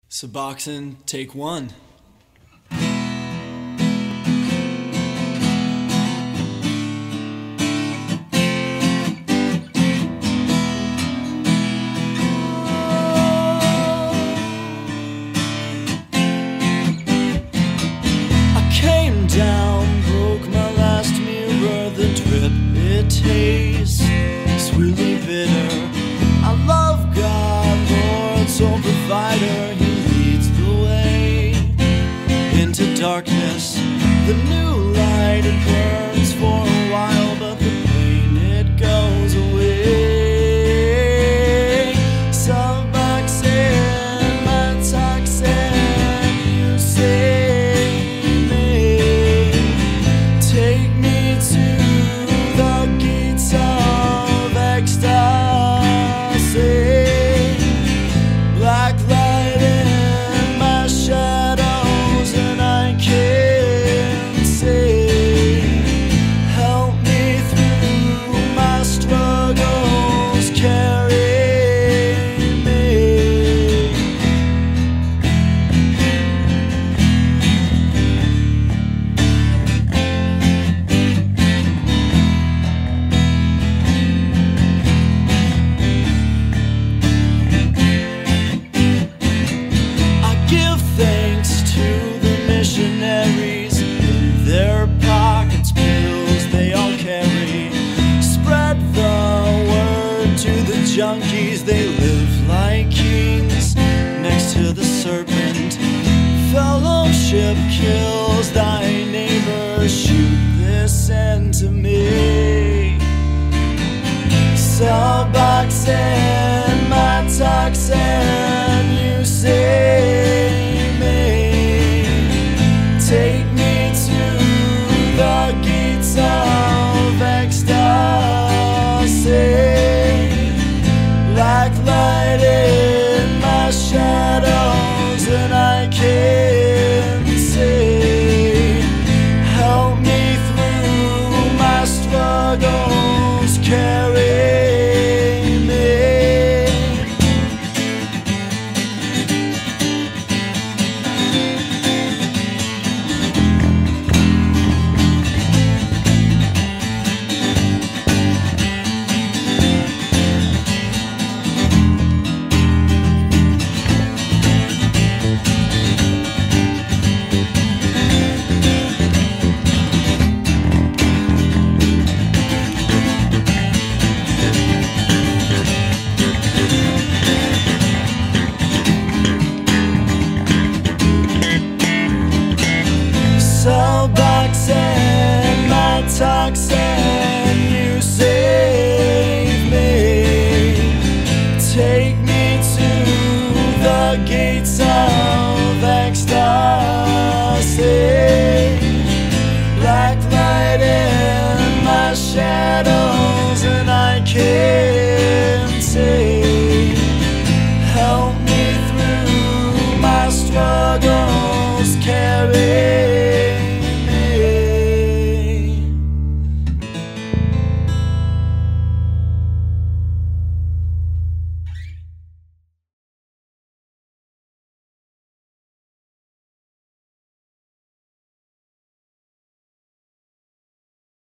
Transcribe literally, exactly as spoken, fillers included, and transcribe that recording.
Suboxone, take one. I came down, broke my last mirror. The drip, it tastes sweetly bitter. I love God, Lord, soul provider. He leads the way into darkness. The new light, it burns for a while, but the pain, it goes away. Suboxone, my toxin, you save me. Take me to the gates of ecstasy. Black light in my shadows, and I can't see. Help me through my struggles, carry me. I give thanks to the missionaries. In their pockets, pills they all carry. Spread the word to the junkies. They live like kings next to the serpent. Fellowship kills thy neighbor. Shoot this end to me. Sub